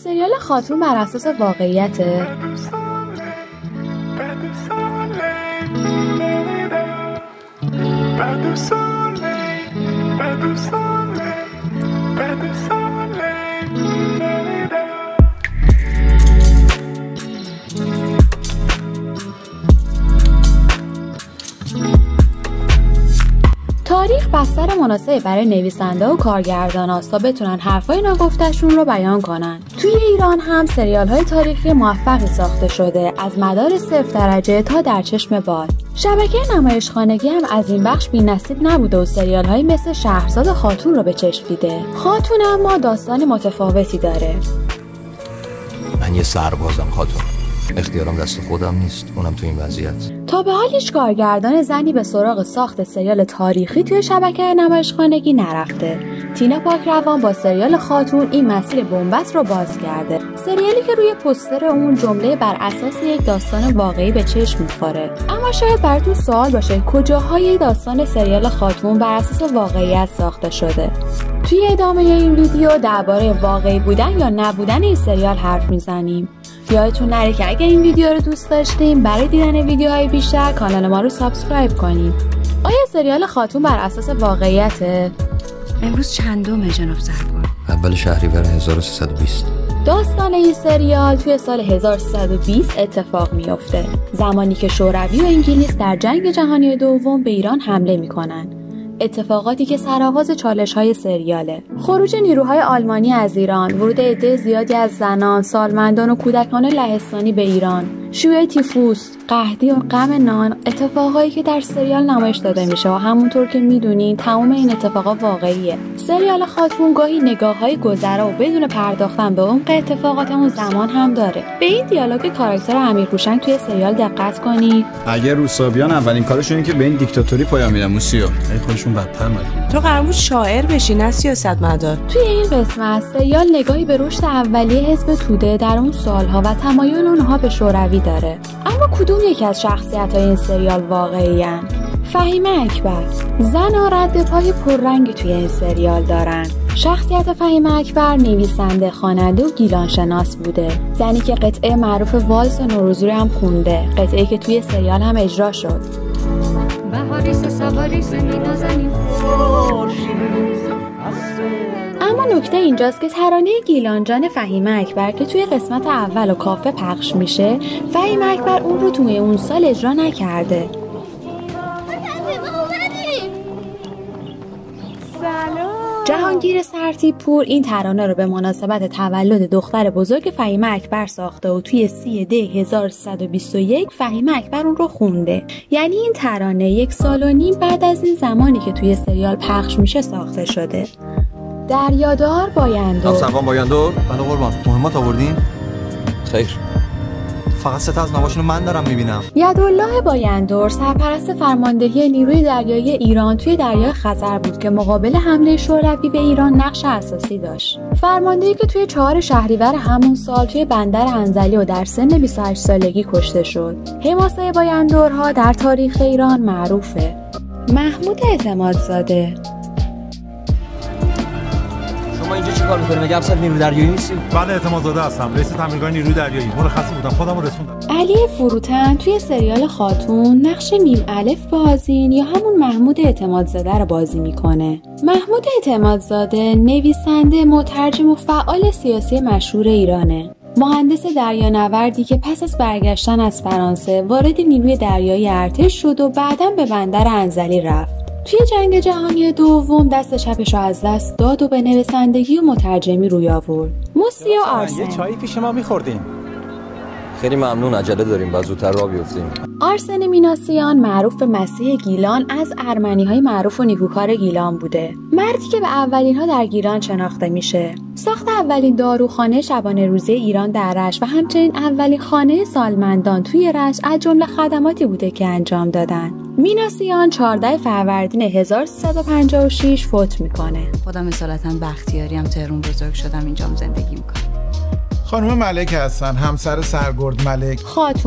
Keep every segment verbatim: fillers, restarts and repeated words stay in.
سریال خاتون بر اساس واقعیته؟ تاریخ بستر مناسبی برای نویسنده و کارگردان هاست تا بتونن حرفای ناگفته‌شون رو بیان کنن. توی ایران هم سریال های تاریخی موفقی ساخته شده، از مدار صفر درجه تا در چشم باد. شبکه نمایشخانگی هم از این بخش بی‌نصیب نبوده و سریال های مثل شهرزاد خاتون رو به چشم دیده. خاتون اما داستان متفاوتی داره. من یه سربازم خاتون. اختیارم دست خودم نیست، اونم تو این وضعیت. تا به حال هیچ کارگردان زنی به سراغ ساخت سریال تاریخی توی شبکه نمایشخانگی نرفته. تینا پاکروان با سریال خاتون این مسیر بن‌بست رو باز کرده. سریالی که روی پوستر اون جمله بر اساس یک داستان واقعی به چشم می‌خوره. اما شاید براتون سوال باشه کجاهای داستان سریال خاتون بر اساس واقعیت ساخته شده. توی ادامه این ویدیو درباره واقعی بودن یا نبودن این سریال حرف میزنیم. یادتون نره که اگه این ویدیو رو دوست داشتیم برای دیدن ویدیوهای بیشتر کانال ما رو سابسکرایب کنید. آیا سریال خاتون بر اساس واقعیته؟ امروز چندمه جناب سرگرد؟ اول شهریور هزار و سیصد و بیست. داستان این سریال توی سال هزار و سیصد و بیست اتفاق میفته، زمانی که شوروی و انگلیس در جنگ جهانی دوم به ایران حمله میکنن. اتفاقاتی که سرآغاز چالش‌های سریاله. خروج نیروهای آلمانی از ایران، ورود عده زیادی از زنان، سالمندان و کودکان لهستانی به ایران، شیوع تیفوس، قحطی و غم نان، اتفاقایی که در سریال نمایش داده میشه و همونطور که میدونین تمام این اتفاقا واقعیه. سریال خاتون گاهی نگاه‌های گذرا و بدون پرداختن به عمق اتفاقات اون زمان هم داره. به این دیالوگ کاراکتر امیرهوشنگ توی سریال دقت کنید. اگه روسابیان اولین کارشون اینه که به این دیکتاتوری پایان میدن موسیو، ای خودشون بدتر میکنن. تو قرار بود شاعر بشی نه سیاستمدار. توی این قسمت سریال نگاهی به رشد اولیه حزب توده در اون سالها و تمایل اونها به شوروی داره. اما کدوم یکی از شخصیت‌های این سریال واقعی‌اند؟ فهیمه اکبر، زن رد پای پررنگی توی این سریال دارن. شخصیت فهیمه اکبر نویسنده، خواننده و گیلانشناس بوده. زنی که قطعه معروف والس نوروزی هم خونده، قطعه‌ای که توی سریال هم اجرا شد. اما نکته اینجاست که ترانه گیلانجان فهیمه اکبر که توی قسمت اول و کافه پخش میشه، فهیمه اکبر اون رو توی اون سال اجرا نکرده. جهانگیر سرتیپور این ترانه رو به مناسبت تولد دختر بزرگ فهیمه اکبر ساخته و توی سی دی هزار و سیصد و بیست و یک فهیمه اکبر اون رو خونده. یعنی این ترانه یک سال و نیم بعد از این زمانی که توی سریال پخش میشه ساخته شده. دریادار بایندور. سروان بایندور؟ بله قربان. مهمات آوردین؟ خیر. فقط سه تا از نواشونو من دارم میبینم. یدالله بایندور سرپرست فرماندهی نیروی دریایی ایران توی دریای خزر بود که مقابل حمله شوروی به ایران نقش اساسی داشت. فرماندهی که توی چهار شهریور همون سال توی بندر انزلی و در سن بیست و هشت سالگی کشته شد. حماسه بایندورها در تاریخ ایران معروفه. محمود اعتمادزاده. شما اینجا چیکار می‌کنید؟ مگه افسر نیروی دریایی نیستی؟ بله اعتمادزاده هستم، رئیس تمرینگاه نیروی دریایی. مرخصی بودم، خودمو رسوندم. علی فروتن توی سریال خاتون نقش نیم الف بازین یا همون محمود اعتمادزاده رو بازی میکنه. محمود اعتمادزاده نویسنده، مترجم و فعال سیاسی مشهور ایرانه. مهندس دریانوردی که پس از برگشتن از فرانسه وارد نیروی دریایی ارتش شد و بعداً به بندر انزلی رفت. توی جنگ جهانی دوم دست چپش رو از دست داد و به نویسندگی و مترجمی روی آورد. موسی و آرسن. یه چایی پیش ما می‌خوردیم. خیلی ممنون، عجله داریم، باید زودتر راه بیفتیم. آرسن میناسیان معروف به مسیح گیلان از ارمنی‌های معروف و نیکوکار گیلان بوده. مردی که به اولین‌ها در گیلان شناخته میشه. ساخت اولین داروخانه شبانه روزی ایران در رشت و همچنین اولین خانه سالمندان توی رشت از جمله خدماتی بوده که انجام دادن. میناسیان چهاردهم فروردین هزار و سیصد و پنجاه و شش فوت میکنه. خودم اصالتا بختیاری هم تهران بزرگ شدم، اینجام زندگی میکنم. خانم ملک هستن، همسر سرگرد ملک. خاتون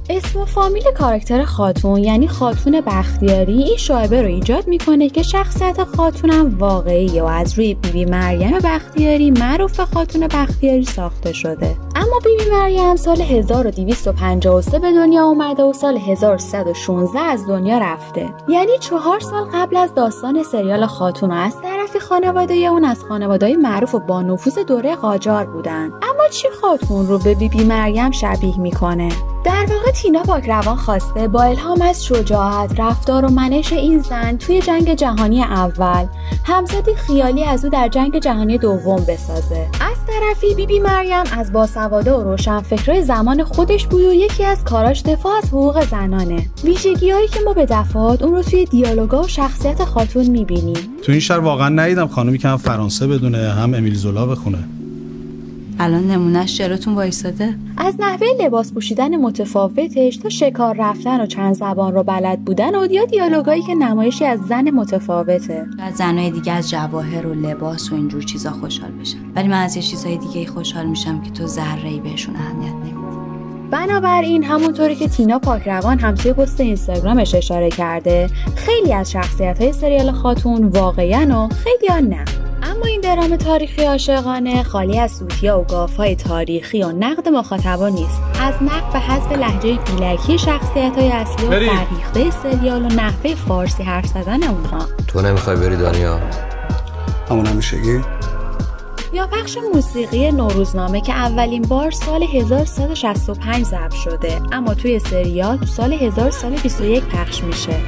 اسم و فامیل کاراکتر خاتون یعنی خاتون بختیاری این شایبه رو ایجاد میکنه که شخصیت خاتون هم واقعیه و از روی بیبی مریم بختیاری معروف خاتون بختیاری ساخته شده. اما بیبی مریم سال هزار و دویست و پنجاه و سه به دنیا اومده و سال هزار و سیصد و شانزده از دنیا رفته. یعنی چهار سال قبل از داستان سریال خاتون. از طرفی خانواده اون از خانواده‌های معروف و با نفوذ دوره قاجار بودن. اما چی خاتون رو به بیبی مریم شبیه میکنه؟ در واقع تینا پاکروان خواسته با الهام از شجاعت، رفتار و منش این زن توی جنگ جهانی اول همزادی خیالی از او در جنگ جهانی دوم بسازه. از طرفی بیبی مریم از باسواده و روشنفکرای زمان خودش بود و یکی از کاراش دفاع از حقوق زنانه. ویژگی‌هایی که ما به دفعات اون رو توی دیالوگا و شخصیت خاتون می‌بینیم. تو این شهر واقعا ندیدم خانومی که هم فرانسه بدونه هم امیل زولا بخونه. الان نمونهش جلوتون وایساده. از نحوه لباس پوشیدن متفاوتش تا شکار رفتن و چند زبان رو بلد بودن و یا دیالوگایی که نمایشی از زن متفاوته. شاید زنای دیگه از جواهر و لباس و اینجور چیزا خوشحال بشن، ولی من از یه چیزهای دیگه خوشحال میشم که تو ذره‌ای بهشون اهمیت نمیدی. بنابراین همونطوری که تینا پاکروان هم توی پست اینستاگرامش اشاره کرده، خیلی از شخصیت‌های سریال خاتون واقعی‌اند و خیلی‌ها نه. اما این درام تاریخی عاشقانه خالی از سوتیا و گاف‌های تاریخی و نقد مخاطبان نیست. از نقد و حذف لهجه بیلکی شخصیت‌های اصلی و فرهیخته سریال و نحوه فارسی حرف زدن اونها. تو نمیخوای بری دنیا؟ همون همیشگی؟ یا پخش موسیقی نوروزنامه که اولین بار سال هزار و سیصد و شصت و پنج ضبط شده اما توی سریال تو سال هزار و سیصد و بیست و یک پخش میشه.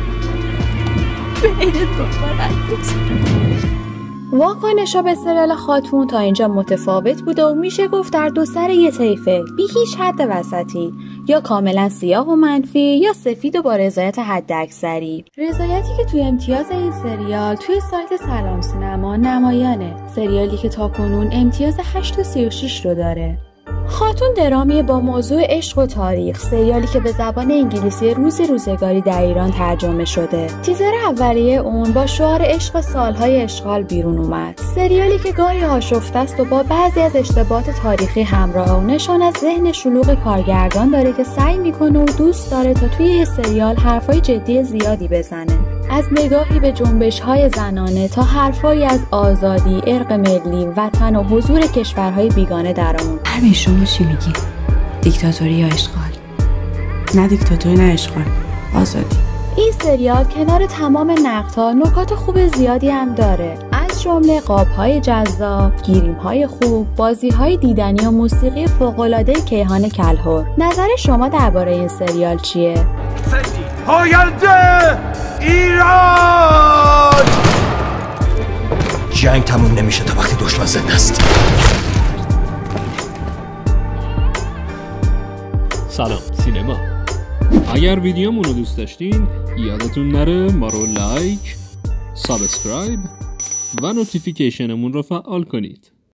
واکنش‌ها به سریال خاتون تا اینجا متفاوت بوده و میشه گفت در دو سر یه طیفه، بی هیچ حد وسطی، یا کاملا سیاه و منفی یا سفید و با رضایت حداکثری. رضایتی که توی امتیاز این سریال توی سایت سلام سینما نمایانه، سریالی که تاکنون امتیاز هشت و سی و شش رو داره. خاتون درامی با موضوع عشق و تاریخ، سریالی که به زبان انگلیسی روز روزگاری در ایران ترجمه شده. تیزر اولیه اون با شعار عشق سالهای اشغال بیرون اومد. سریالی که گاهی آشفته است و با بعضی از اشتباهات تاریخی همراه و نشان از ذهن شلوغ کارگردان داره که سعی میکنه و دوست داره تا توی یه سریال حرفای جدی زیادی بزنه. از نگاهی به جنبش‌های زنانه تا حرفایی از آزادی، ارق ملی، وطن و حضور کشورهای بیگانه در آن. همین شما چی میگی؟ دیکتاتوری یا اشغال؟ نه دیکتاتوری نه اشغال، آزادی. این سریال کنار تمام نقدها نکات خوب زیادی هم داره، از جمله قاب‌های جذاب، گیریم‌های خوب، بازی‌های دیدنی و موسیقی فوق‌العاده کیهان کلهر. نظر شما درباره این سریال چیه؟ آینده ایران! جنگ تموم نمیشه تا وقتی دشمن زنده است. سلام سینما. اگر ویدیومون رو دوست داشتین یادتون نره ما رو لایک، سابسکرایب و نوتیفیکیشنمون رو فعال کنید.